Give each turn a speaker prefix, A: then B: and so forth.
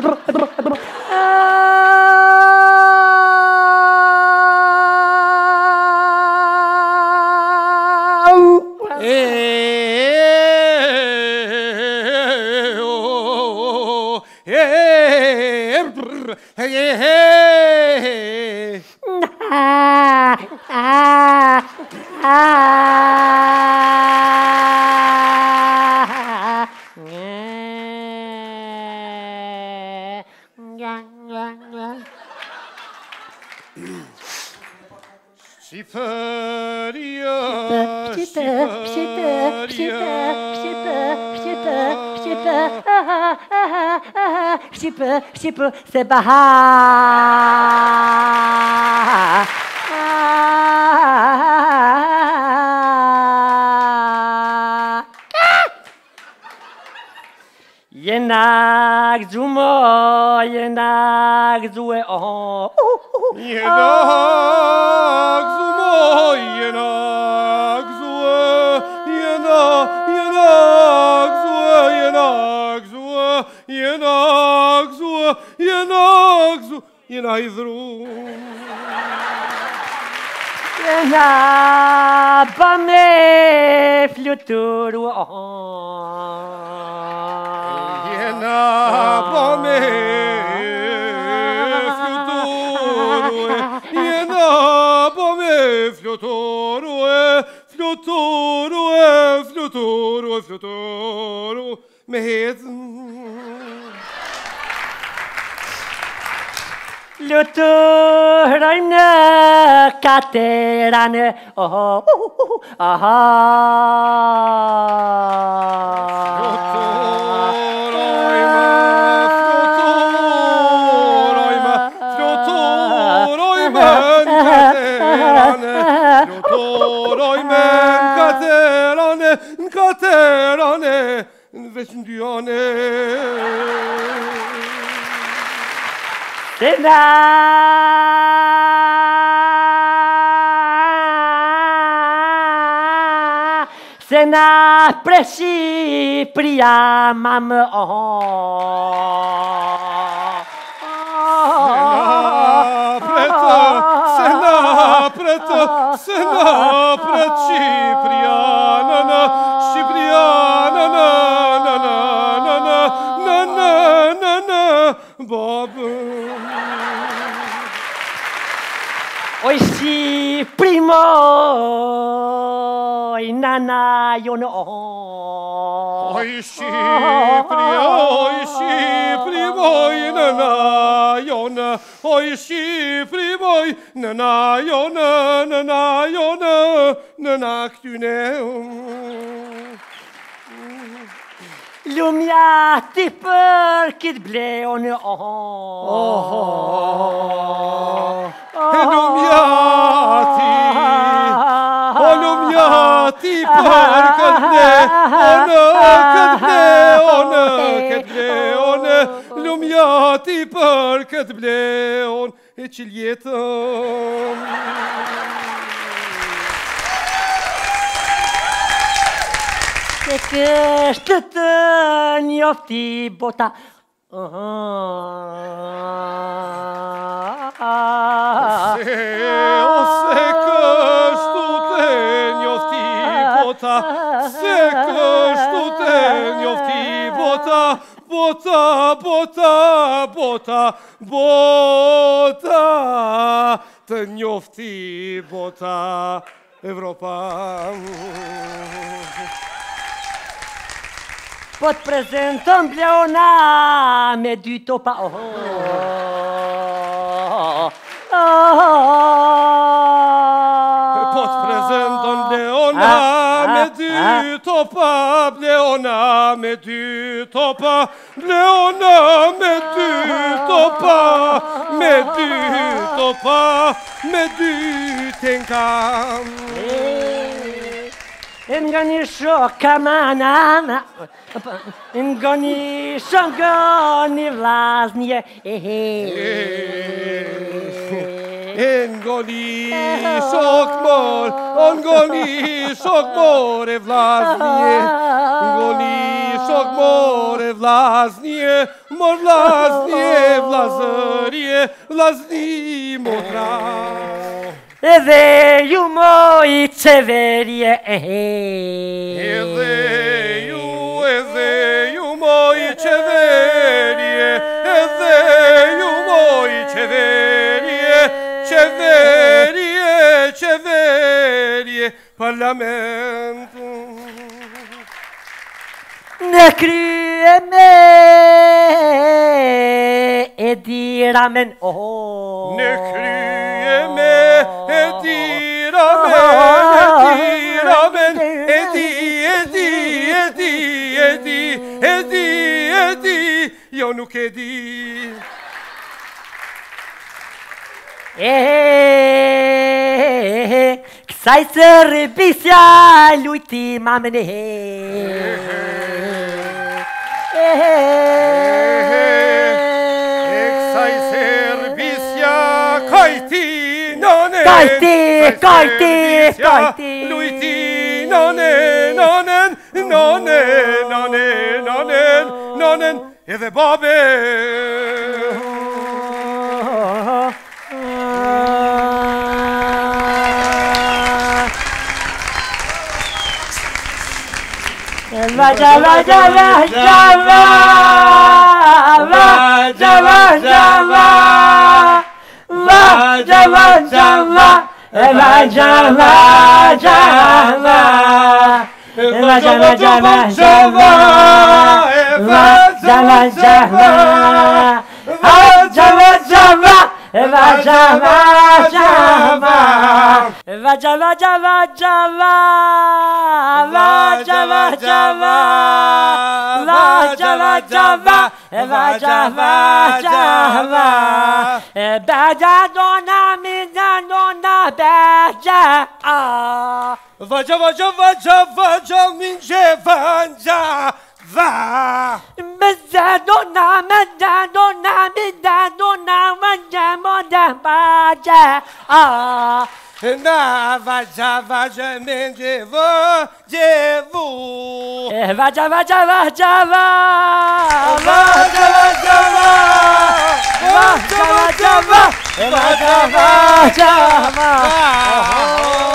A: C'est Baha. Yenak zumo, yenak zue oh.
B: Yenak zumo, yenak zue, yenak zue, yenak zue, yenak zue, yenak zue, yenayzru.
A: Yenak bame fluturu oh.
B: Bome flutoro med
A: Luturane katerane oh aha
B: Katerane vesndiane
A: Sena Sena presi priya mam
B: Sena preci priya Bob
A: Oishi primo inana yono
B: Oishi primo inana yona Oishi primo inana yona naktune
A: Lumia tipper kid ble on
B: Lumiati parkadne on Lumiati parkadne on Ecilieta
A: Stöten jofti bota
B: Bota Europa
A: Pod prezentom bleona meduto pa
B: Pod prezentom bleona meduto pa medutenkam
A: Ngani shokamana Ngani shongoni влaznie
B: Ngoni shokmor vlaznie mor vlasnie, vlazărie, vlasni modra.
A: Ezeju moi ceverie,
B: Ezeju moi ceverie, Ezeju moi ceverie, ceverie, ceverie, parlamentul.
A: Ne crueme ediramen, oh.
B: Ne crueme ediramen, edi, eu nu edi.
A: Sai servicia l'ultima mene.
B: Sai servicia caiti none.
A: Caiti.
B: Luiti nonen. Eve babe. Vaja, minge vanja, va.
A: Mezzadonna, vanja, moda, baja,
B: Na vaja, minge vojevu.
A: Vaja,
B: Vaja.